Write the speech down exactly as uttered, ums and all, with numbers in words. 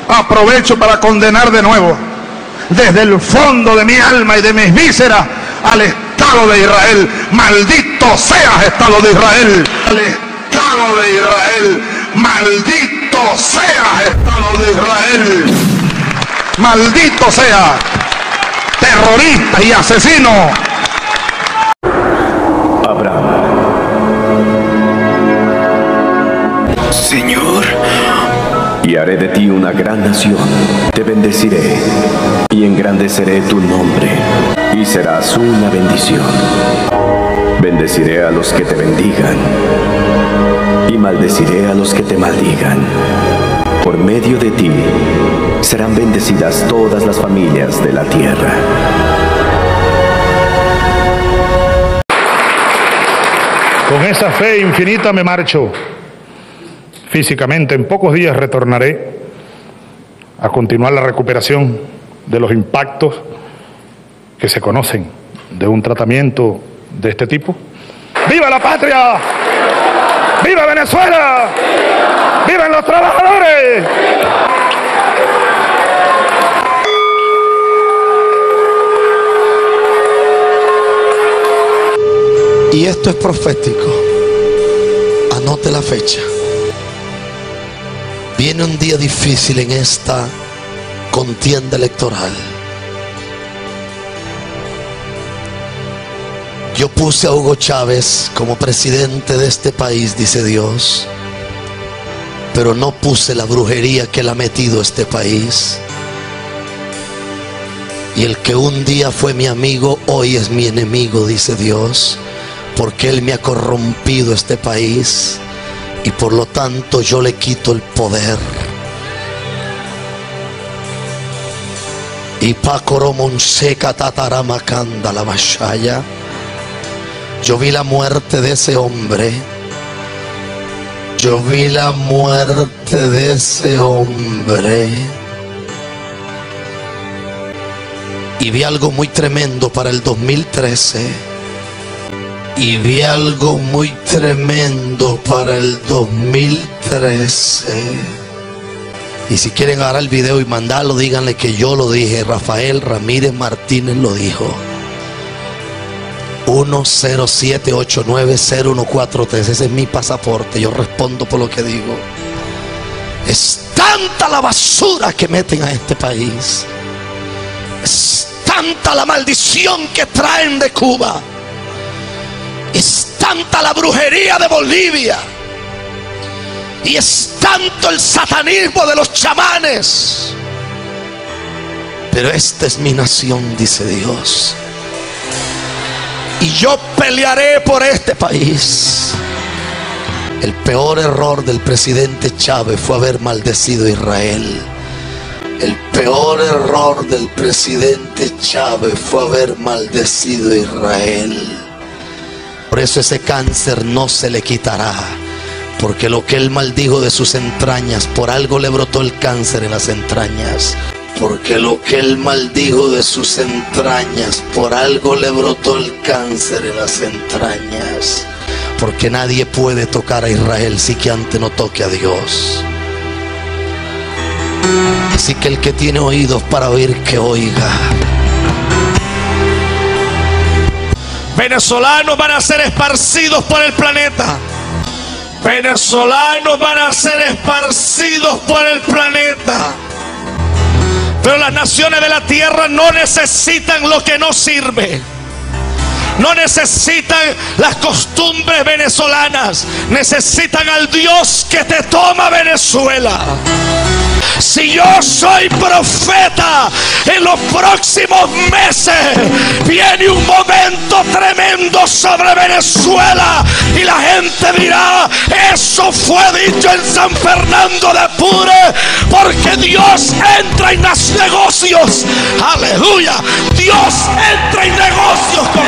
aprovecho para condenar de nuevo, desde el fondo de mi alma y de mis vísceras, al Estado de Israel. Maldito seas, Estado de Israel. Al Estado de Israel. Maldito seas, Estado de Israel. Maldito sea, terrorista y asesino. Abraham. Señor. Y haré de ti una gran nación. Te bendeciré y engrandeceré tu nombre, y serás una bendición. Bendeciré a los que te bendigan, y maldeciré a los que te maldigan. Por medio de ti serán bendecidas todas las familias de la tierra. Con esa fe infinita me marcho. Físicamente, en pocos días retornaré a continuar la recuperación de los impactos que se conocen de un tratamiento de este tipo. ¡Viva la patria! ¡Viva Venezuela! ¡Vivan los trabajadores! Y esto es profético. Anote la fecha. Viene un día difícil en esta contienda electoral. Yo puse a Hugo Chávez como presidente de este país, dice Dios, pero no puse la brujería que le ha metido a este país. Y el que un día fue mi amigo, hoy es mi enemigo, dice Dios, porque él me ha corrompido este país. Y por lo tanto yo le quito el poder. Y Pacoromonseca Tataramakanda la Bashaya. Yo vi la muerte de ese hombre. Yo vi la muerte de ese hombre. Y vi algo muy tremendo para el dos mil trece. Y vi algo muy tremendo para el dos mil trece. Y si quieren agarrar el video y mandarlo, díganle que yo lo dije. Rafael Ramírez Martínez lo dijo. uno cero siete ocho nueve cero uno cuatro tres. Ese es mi pasaporte. Yo respondo por lo que digo. Es tanta la basura que meten a este país. Es tanta la maldición que traen de Cuba. Es tanta la brujería de Bolivia. Y es tanto el satanismo de los chamanes. Pero esta es mi nación, dice Dios. Y yo pelearé por este país. El peor error del presidente Chávez fue haber maldecido a Israel. El peor error del presidente Chávez fue haber maldecido a Israel. Por eso ese cáncer no se le quitará, porque lo que él maldijo de sus entrañas, por algo le brotó el cáncer en las entrañas. Porque lo que él maldijo de sus entrañas, por algo le brotó el cáncer en las entrañas. Porque nadie puede tocar a Israel si que antes no toque a Dios. Así que el que tiene oídos para oír, que oiga. Venezolanos van a ser esparcidos por el planeta. Venezolanos van a ser esparcidos por el planeta. Pero las naciones de la tierra no necesitan lo que no sirve. No necesitan las costumbres venezolanas. Necesitan al Dios que te toma Venezuela. Si yo soy profeta, en los próximos meses viene un momento tremendo sobre Venezuela y la gente dirá: eso fue dicho en San Fernando de Apure, porque Dios entra en los negocios. Aleluya. Dios entra en negocios con